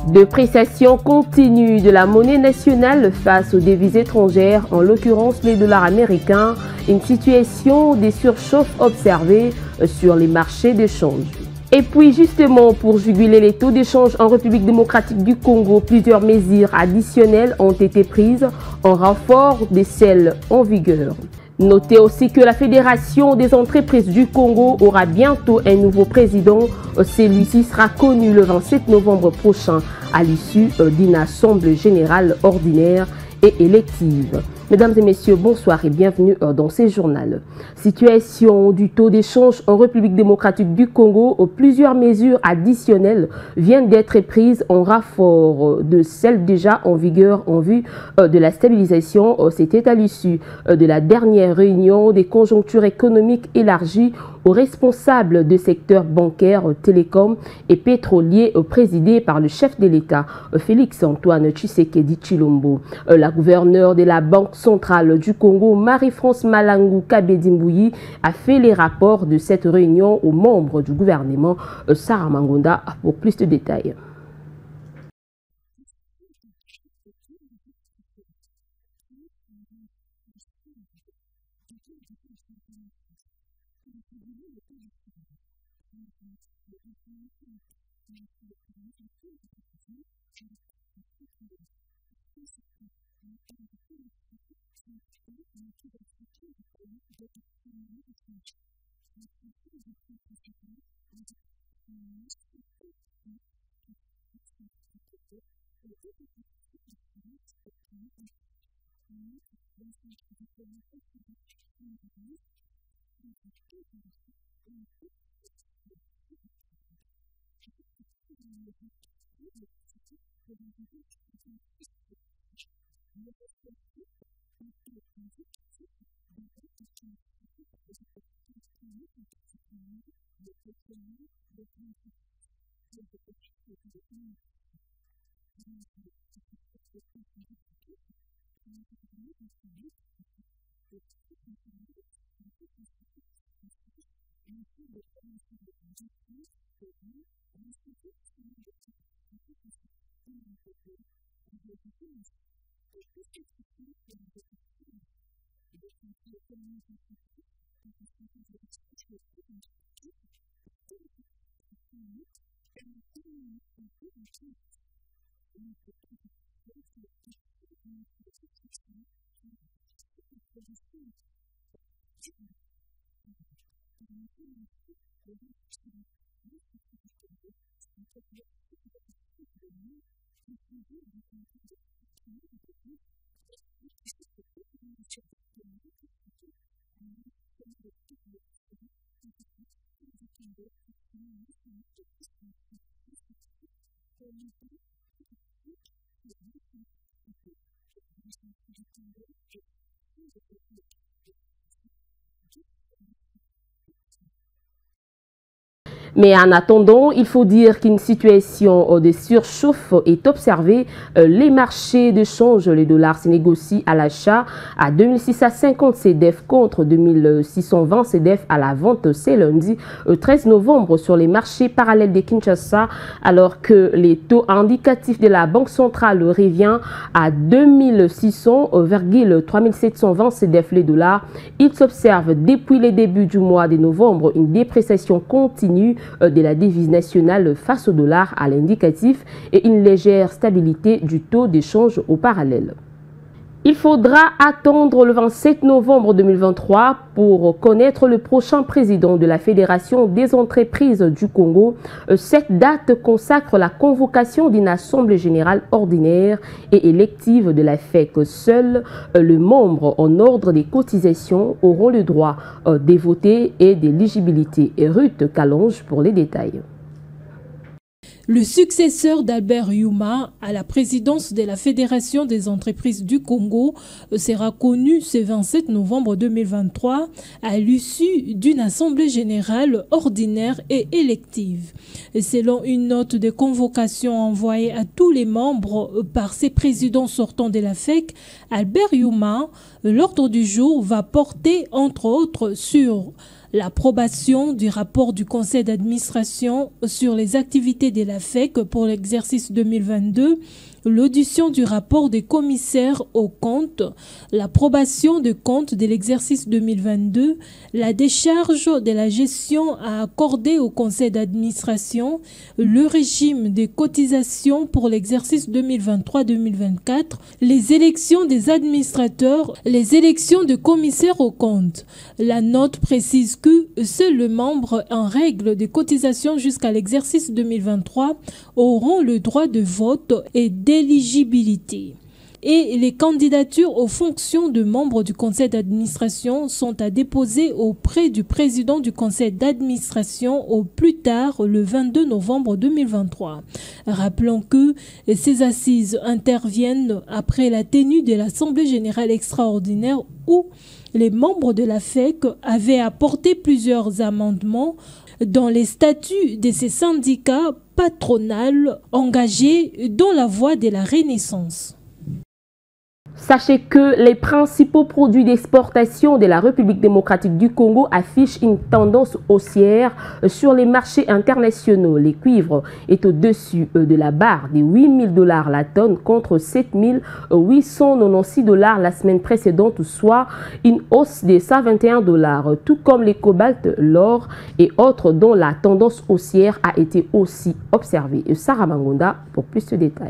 Dépréciation continue de la monnaie nationale face aux devises étrangères, en l'occurrence les dollars américains, une situation des surchauffes observées sur les marchés d'échange. Et puis justement, pour juguler les taux d'échange en République démocratique du Congo, plusieurs mesures additionnelles ont été prises en renfort de celles en vigueur. Notez aussi que la Fédération des entreprises du Congo aura bientôt un nouveau président. Celui-ci sera connu le 27 novembre prochain à l'issue d'une assemblée générale ordinaire et élective. Mesdames et messieurs, bonsoir et bienvenue dans ce journal. Situation du taux d'échange en République démocratique du Congo, plusieurs mesures additionnelles viennent d'être prises en renfort de celles déjà en vigueur en vue de la stabilisation. C'était à l'issue de la dernière réunion des conjonctures économiques élargies aux responsables de secteurs bancaires, télécoms et pétroliers présidés par le chef de l'État, Félix-Antoine Tshisekedi Tshilombo. La gouverneure de la Banque centrale du Congo, Marie-France Malangou Kabedi-Mbouyi, a fait les rapports de cette réunion aux membres du gouvernement. Sarah Mangonda pour plus de détails. Mais en attendant, il faut dire qu'une situation de surchauffe est observée. Les marchés de change, les dollars se négocient à l'achat à 2650 CDF contre 2620 CDF à la vente ce lundi 13 novembre sur les marchés parallèles de Kinshasa, alors que les taux indicatifs de la Banque centrale revient à 2600,3720 CDF les dollars. Il s'observe depuis le début du mois de novembre une dépréciation continue de la devise nationale face au dollar à l'indicatif et une légère stabilité du taux d'échange au parallèle. Il faudra attendre le 27 novembre 2023 pour connaître le prochain président de la Fédération des entreprises du Congo. Cette date consacre la convocation d'une assemblée générale ordinaire et élective de la FEC. Seuls les membres en ordre des cotisations auront le droit de voter et d'éligibilité. Et Ruth Kalonge pour les détails. Le successeur d'Albert Yuma à la présidence de la Fédération des entreprises du Congo sera connu ce 27 novembre 2023 à l'issue d'une assemblée générale ordinaire et élective. Selon une note de convocation envoyée à tous les membres par ses présidents sortants de la FEC, Albert Yuma, l'ordre du jour va porter entre autres sur l'approbation du rapport du conseil d'administration sur les activités de la FEC pour l'exercice 2022, l'audition du rapport des commissaires aux comptes, l'approbation des comptes de l'exercice 2022, la décharge de la gestion à accorder au conseil d'administration, le régime des cotisations pour l'exercice 2023-2024, les élections des administrateurs, les élections de commissaires aux comptes. La note précise que seuls les membres en règle de cotisation jusqu'à l'exercice 2023 auront le droit de vote et d'éligibilité. Et les candidatures aux fonctions de membres du conseil d'administration sont à déposer auprès du président du conseil d'administration au plus tard le 22 novembre 2023. Rappelons que ces assises interviennent après la tenue de l'Assemblée générale extraordinaire où les membres de la FEC avaient apporté plusieurs amendements dans les statuts de ces syndicats patronaux engagés dans la voie de la Renaissance. Sachez que les principaux produits d'exportation de la République démocratique du Congo affichent une tendance haussière sur les marchés internationaux. Le cuivre est au-dessus de la barre des 8 000 $ la tonne contre 7 896 $ la semaine précédente, soit une hausse de 121 $, tout comme les cobaltes, l'or et autres dont la tendance haussière a été aussi observée. Sarah Mangonda pour plus de détails.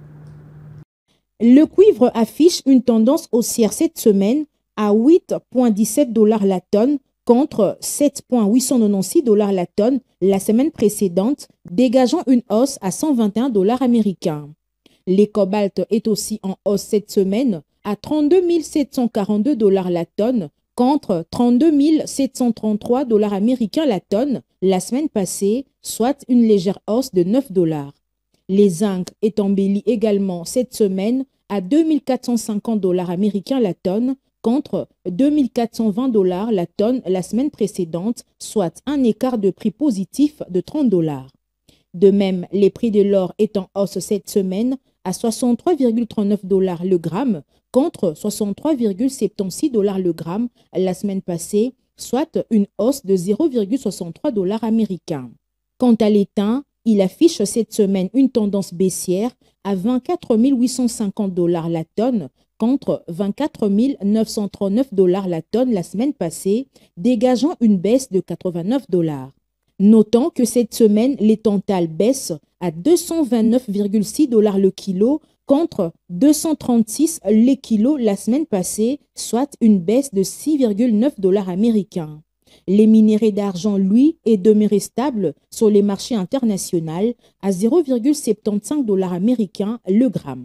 Le cuivre affiche une tendance haussière cette semaine à 8,17 $ la tonne contre 7,896 $ la tonne la semaine précédente, dégageant une hausse à 121 $ américains. Les cobaltes est aussi en hausse cette semaine à 32 742 $ la tonne contre 32 733 $ américains la tonne la semaine passée, soit une légère hausse de 9 $. Les zinc est embelli également cette semaine à 2450 $ américains la tonne contre 2420 $ la tonne la semaine précédente, soit un écart de prix positif de 30 $. De même, les prix de l'or est en hausse cette semaine à 63,39 $ le gramme contre 63,76 $ le gramme la semaine passée, soit une hausse de 0,63 $ américains. Quant à l'étain, il affiche cette semaine une tendance baissière à 24 850 $ la tonne contre 24 939 $ la tonne la semaine passée, dégageant une baisse de 89 $. Notons que cette semaine, les tantales baissent à 229,6 $ le kilo contre 236 le kilo la semaine passée, soit une baisse de 6,9 $ américains. Les minéraux d'argent, lui, est demeuré stable sur les marchés internationaux à 0,75 $ américains le gramme.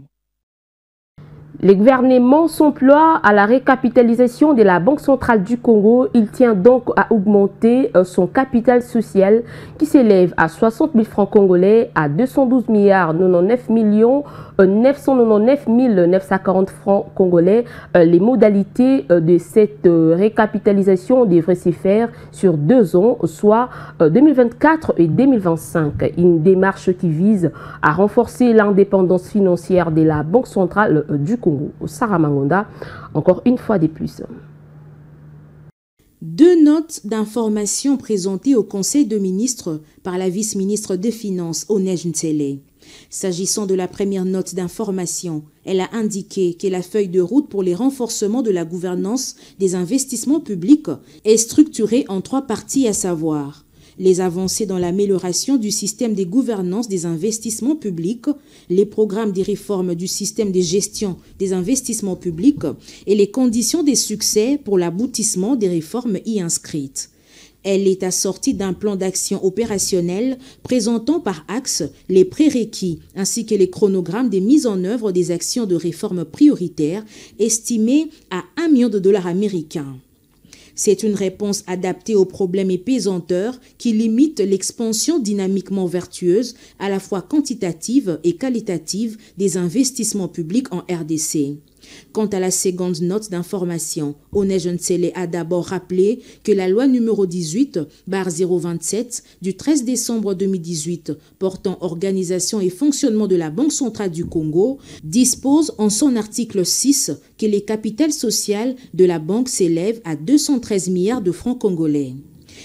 Le gouvernement s'emploie à la récapitalisation de la Banque centrale du Congo. Il tient donc à augmenter son capital social qui s'élève à 60 000 francs congolais à 212 99 999 940 francs congolais. Les modalités de cette récapitalisation devraient se faire sur 2 ans, soit 2024 et 2025. Une démarche qui vise à renforcer l'indépendance financière de la Banque centrale du Congo. Sarah Mangonda, encore une fois de plus. 2 notes d'information présentées au Conseil de ministres par la vice-ministre des Finances, Onej Ntsele. S'agissant de la première note d'information, elle a indiqué que la feuille de route pour les renforcements de la gouvernance des investissements publics est structurée en 3 parties, à savoir les avancées dans l'amélioration du système de gouvernance des investissements publics, les programmes des réformes du système de gestion des investissements publics et les conditions de succès pour l'aboutissement des réformes y inscrites. Elle est assortie d'un plan d'action opérationnel présentant par axe les prérequis ainsi que les chronogrammes des mises en œuvre des actions de réforme prioritaires estimées à 1 million de $ américains. C'est une réponse adaptée aux problèmes et pesanteurs qui limitent l'expansion dynamiquement vertueuse, à la fois quantitative et qualitative, des investissements publics en RDC. Quant à la seconde note d'information, Onej Ntsele a d'abord rappelé que la loi numéro 18/027 du 13 décembre 2018 portant organisation et fonctionnement de la Banque centrale du Congo dispose en son article 6 que les capitales sociales de la banque s'élèvent à 213 milliards de francs congolais.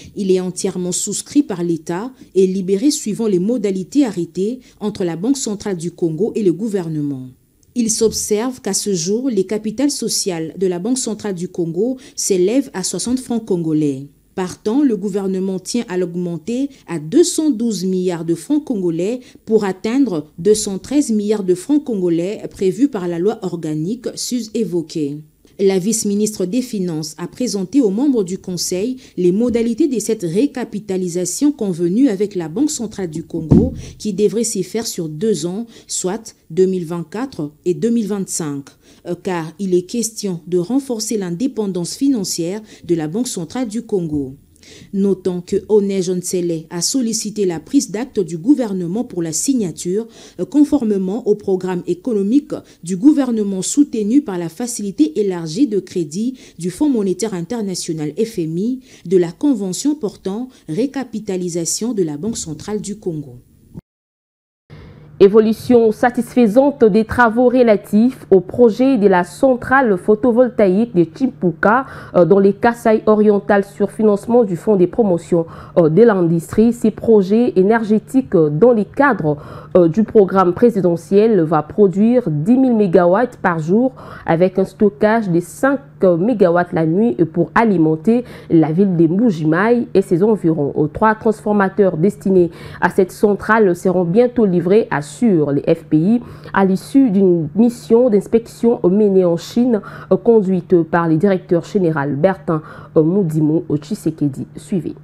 Il est entièrement souscrit par l'État et libéré suivant les modalités arrêtées entre la Banque centrale du Congo et le gouvernement. Il s'observe qu'à ce jour, les capitales sociales de la Banque centrale du Congo s'élèvent à 60 francs congolais. Partant, le gouvernement tient à l'augmenter à 212 milliards de francs congolais pour atteindre 213 milliards de francs congolais prévus par la loi organique sus-évoquée. La vice-ministre des Finances a présenté aux membres du Conseil les modalités de cette récapitalisation convenue avec la Banque centrale du Congo qui devrait s'y faire sur 2 ans, soit 2024 et 2025, car il est question de renforcer l'indépendance financière de la Banque centrale du Congo. Notons que Oné Jonsele a sollicité la prise d'acte du gouvernement pour la signature conformément au programme économique du gouvernement soutenu par la facilité élargie de crédit du Fonds monétaire international FMI de la Convention portant récapitalisation de la Banque centrale du Congo. Évolution satisfaisante des travaux relatifs au projet de la centrale photovoltaïque de Chipuka dans les Kasaï orientales sur financement du Fonds des promotions de l'industrie. Ces projets énergétiques dans les cadres du programme présidentiel va produire 10 000 MW par jour avec un stockage de 5 MW la nuit pour alimenter la ville de Mbuji-Mayi et ses environs. 3 transformateurs destinés à cette centrale seront bientôt livrés, assure les FPI, à l'issue d'une mission d'inspection menée en Chine conduite par le directeur général Bertin Moudimo Tshisekedi. Suivez.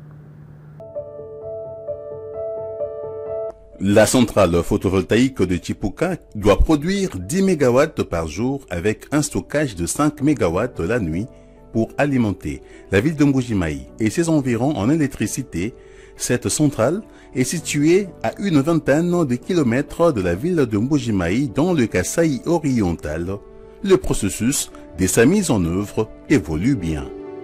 La centrale photovoltaïque de Chipuka doit produire 10 MW par jour avec un stockage de 5 MW la nuit pour alimenter la ville de Mbuji-Mayi et ses environs en électricité. Cette centrale est située à une vingtaine de kilomètres de la ville de Mbuji-Mayi dans le Kasaï oriental. Le processus de sa mise en œuvre évolue bien.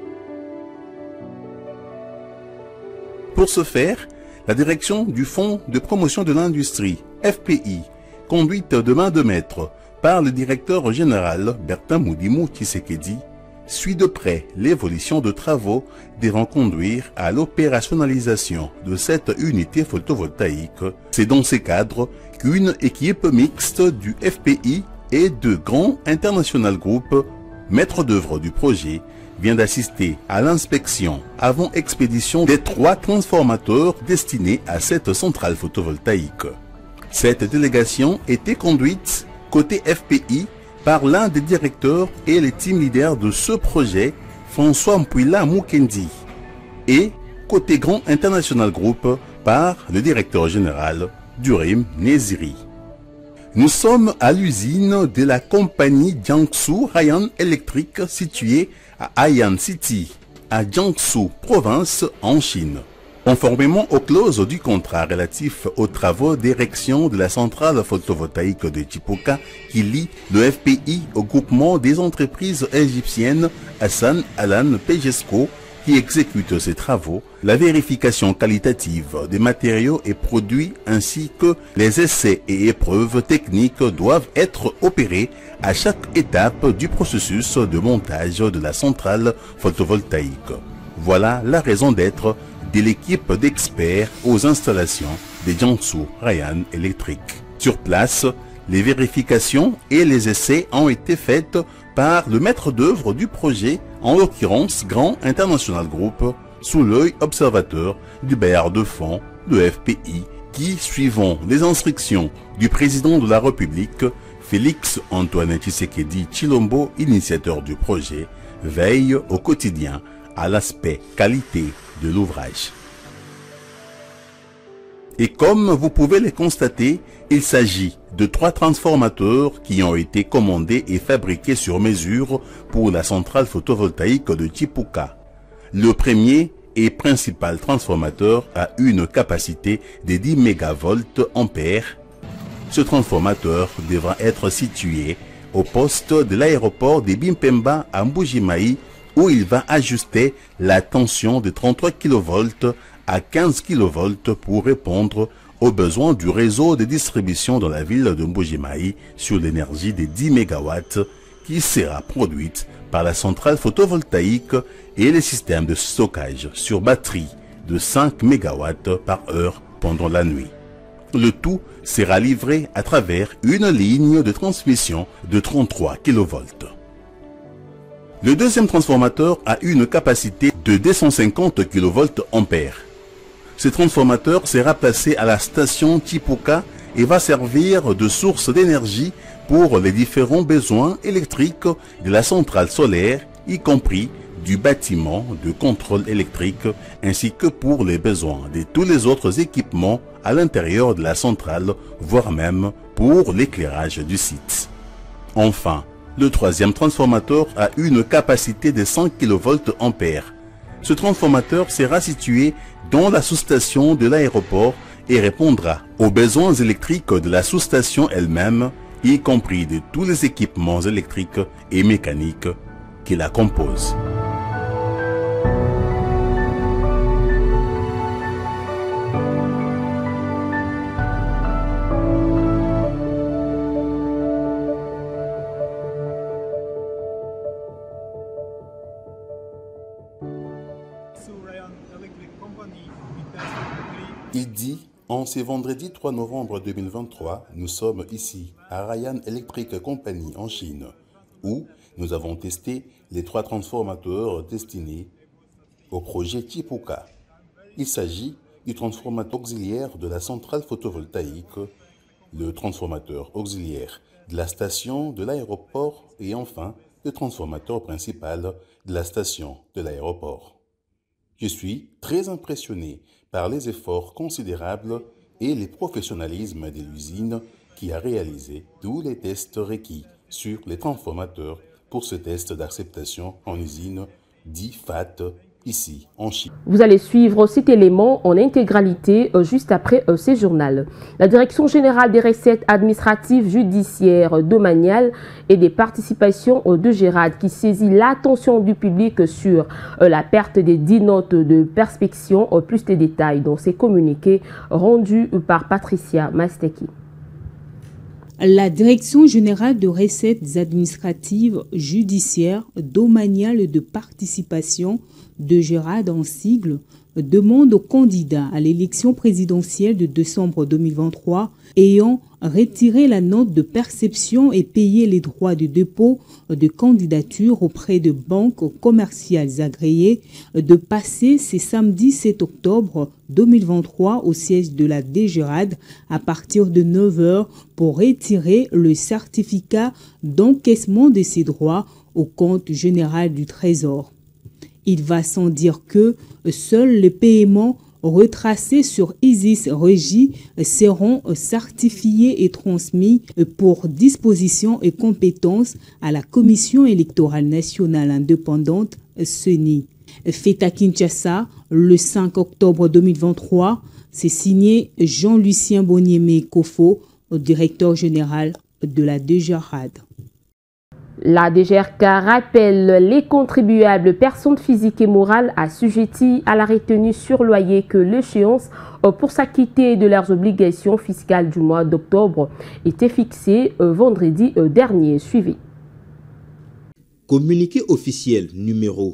Pour ce faire, la direction du Fonds de promotion de l'industrie, FPI, conduite de main de maître par le directeur général Bertin Moudimo Tshisekedi, suit de près l'évolution de travaux devant conduire à l'opérationnalisation de cette unité photovoltaïque. C'est dans ces cadres qu'une équipe mixte du FPI et de Grand International Group, maître d'œuvre du projet, vient d'assister à l'inspection avant expédition des 3 transformateurs destinés à cette centrale photovoltaïque. Cette délégation était conduite côté FPI par l'un des directeurs et les team leaders de ce projet, François Mpouila Mukendi, et côté Grand International Group par le directeur général Durim Neziri. Nous sommes à l'usine de la compagnie Jiangsu Haiyan Electric située à Haiyan City, à Jiangsu, province en Chine. Conformément aux clauses du contrat relatif aux travaux d'érection de la centrale photovoltaïque de Chipuka qui lie le FPI au groupement des entreprises égyptiennes Hassan Alan Pejesco qui exécute ces travaux, la vérification qualitative des matériaux et produits ainsi que les essais et épreuves techniques doivent être opérés à chaque étape du processus de montage de la centrale photovoltaïque. Voilà la raison d'être de l'équipe d'experts aux installations de Jiangsu Haiyan Electric. Sur place, les vérifications et les essais ont été faits par le maître d'œuvre du projet, en l'occurrence Grand International Group, sous l'œil observateur du bailleur de fonds, le FPI, qui, suivant les instructions du président de la République, Félix Antoine Tshisekedi Tshilombo, initiateur du projet, veille au quotidien à l'aspect qualité de l'ouvrage. Et comme vous pouvez le constater, il s'agit de 3 transformateurs qui ont été commandés et fabriqués sur mesure pour la centrale photovoltaïque de Chipuka. Le premier et principal transformateur a une capacité de 10 MVA. Ce transformateur devra être situé au poste de l'aéroport de Bimpemba à Mbuji-Mayi où il va ajuster la tension de 33 kV à 15 kV pour répondre aux besoins du réseau de distribution dans la ville de Mbuji-Mayi sur l'énergie de 10 MW qui sera produite par la centrale photovoltaïque et les systèmes de stockage sur batterie de 5 MW par heure pendant la nuit. Le tout sera livré à travers une ligne de transmission de 33 kV. Le deuxième transformateur a une capacité de 250 kVA. Ce transformateur sera placé à la station Tipuka et va servir de source d'énergie pour les différents besoins électriques de la centrale solaire, y compris du bâtiment de contrôle électrique, ainsi que pour les besoins de tous les autres équipements à l'intérieur de la centrale, voire même pour l'éclairage du site. Enfin, le troisième transformateur a une capacité de 100 kVA. Ce transformateur sera situé dans la sous-station de l'aéroport et répondra aux besoins électriques de la sous-station elle-même, y compris de tous les équipements électriques et mécaniques qui la composent. Il dit, en ce vendredi 3 novembre 2023, nous sommes ici à Rayan Electric Company en Chine, où nous avons testé les 3 transformateurs destinés au projet Tipuka. Il s'agit du transformateur auxiliaire de la centrale photovoltaïque, le transformateur auxiliaire de la station de l'aéroport et enfin le transformateur principal de la station de l'aéroport. Je suis très impressionné par les efforts considérables et le professionnalisme de l'usine qui a réalisé tous les tests requis sur les transformateurs pour ce test d'acceptation en usine dit FAT ici en Chine. Vous allez suivre cet élément en intégralité juste après ce journal. La Direction générale des recettes administratives, judiciaires, domaniales et des participations de Gérard qui saisit l'attention du public sur la perte des 10 notes de perspection. Plus de détails dans ces communiqués rendus par Patricia Masteki. La Direction générale de recettes administratives, judiciaires, domaniales et de participation de Gérard en sigle demande aux candidats à l'élection présidentielle de décembre 2023 ayant retiré la note de perception et payé les droits de dépôt de candidature auprès de banques commerciales agréées de passer ce samedi 7 octobre 2023 au siège de la DGRAD à partir de 9 h pour retirer le certificat d'encaissement de ces droits au compte général du Trésor. Il va sans dire que seuls les paiements retracés sur ISIS Régie seront certifiés et transmis pour disposition et compétence à la Commission électorale nationale indépendante CENI. Fait à Kinshasa le 5 octobre 2023, c'est signé Jean-Lucien Boniemé-Kofo, directeur général de la DGRAD. La DGRK rappelle les contribuables personnes physiques et morales assujetties à la retenue sur loyer que l'échéance pour s'acquitter de leurs obligations fiscales du mois d'octobre était fixée vendredi dernier. Suivi. Communiqué officiel numéro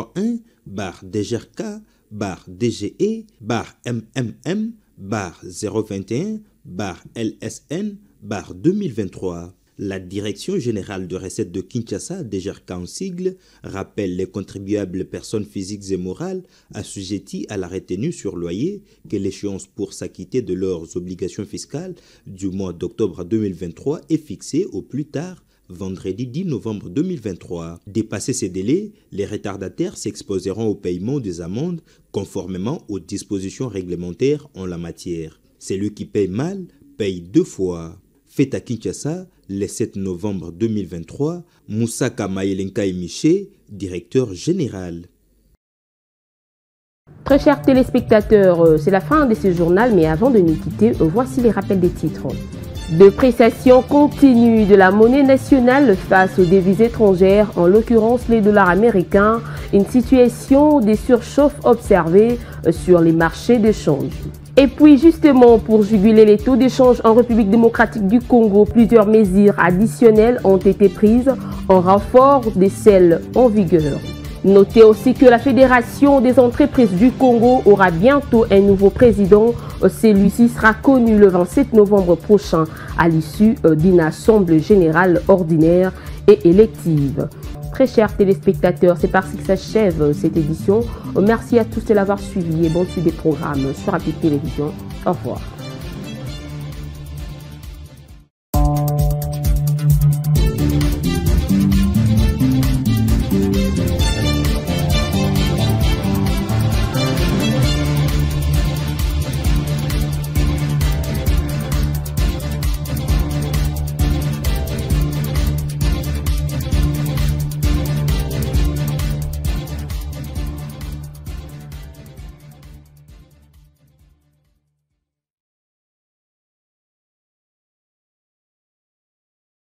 01-DGE-DGE-021-LSN-2023. La Direction générale de recettes de Kinshasa, DGRK en sigle, rappelle les contribuables personnes physiques et morales assujetties à la retenue sur loyer que l'échéance pour s'acquitter de leurs obligations fiscales du mois d'octobre 2023 est fixée au plus tard vendredi 10 novembre 2023. Dépassé ces délais, les retardataires s'exposeront au paiement des amendes conformément aux dispositions réglementaires en la matière. Celui qui paye mal paye 2 fois. Fait à Kinshasa, le 7 novembre 2023, Moussa Kamayelenka Miché, directeur général. Très chers téléspectateurs, c'est la fin de ce journal, mais avant de nous quitter, voici les rappels des titres. Dépréciation continue de la monnaie nationale face aux devises étrangères, en l'occurrence les dollars américains, une situation de surchauffe observée sur les marchés de change. Et puis justement, pour juguler les taux d'échange en République démocratique du Congo, plusieurs mesures additionnelles ont été prises en renfort de celles en vigueur. Notez aussi que la Fédération des entreprises du Congo aura bientôt un nouveau président. Celui-ci sera connu le 27 novembre prochain à l'issue d'une assemblée générale ordinaire et élective. Très chers téléspectateurs, c'est par-ci que s'achève cette édition. Merci à tous de l'avoir suivi et bon suivi des programmes sur API Télévision. Au revoir.